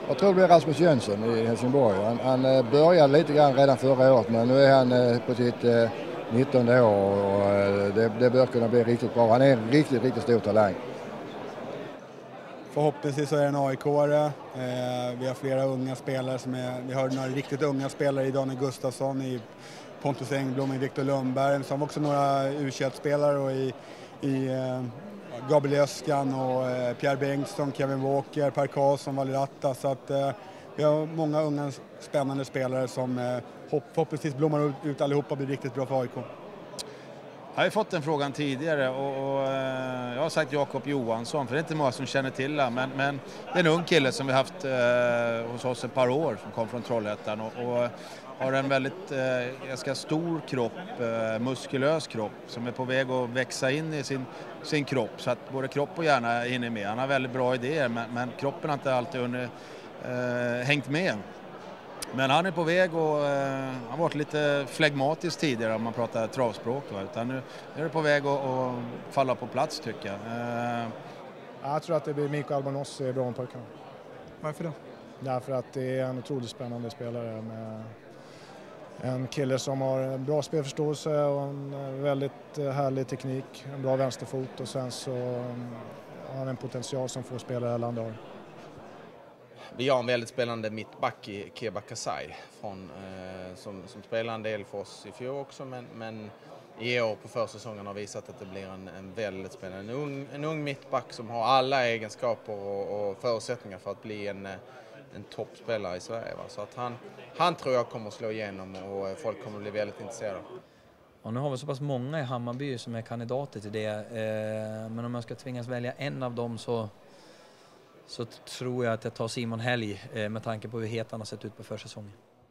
Jag tror det blir Rasmus Jönsson i Helsingborg. Han började lite grann redan förra året, men nu är han på sitt 19:e år och det bör kunna bli riktigt bra. Han är en riktigt stor talang. Förhoppningsvis så är det en AIK-are. Vi har flera unga spelare vi har några riktigt unga spelare i Daniel Gustafsson, i Pontus Engblom, i Viktor Lundberg. Så har vi också några U21-spelare och i Gabriel Öskan och Pierre Bengtsson, Kevin Walker, Per Karlsson, Valeratta. Så att vi har många unga spännande spelare som förhoppningsvis blommar ut allihopa och blir riktigt bra för AIK. Jag har ju fått den frågan tidigare och jag har sagt Jakob Johansson, för det är inte många som känner till det, men det är en ung kille som vi haft hos oss ett par år som kom från Trollhättan och har en väldigt ganska stor kropp, muskulös kropp som är på väg att växa in i sin kropp, så att både kropp och hjärna hinner med. Han har väldigt bra idéer, men kroppen har inte alltid hängt med. Men han är på väg och han har varit lite flegmatisk tidigare om man pratar travspråk. Utan nu är det på väg att falla på plats, tycker jag. Jag tror att det blir Mikko Albonossi i Brommapojkarna. Varför då? Därför att det är en otroligt spännande spelare med en kille som har en bra spelförståelse och en väldigt härlig teknik, en bra vänsterfot, och sen så har han en potential som får spela i det här landet har. Vi har en väldigt spännande mittback i Keba Kasai som spelar en del för oss i fjol också, men i år på försäsongen har visat att det blir en väldigt spännande en ung mittback som har alla egenskaper och förutsättningar för att bli en toppspelare i Sverige. Va? Så att han tror jag kommer att slå igenom och folk kommer att bli väldigt intresserade. Ja, nu har vi så pass många i Hammarby som är kandidater till det, men om jag ska tvingas välja en av dem så tror jag att jag tar Simon Helg med tanke på hur het han har sett ut på försäsongen.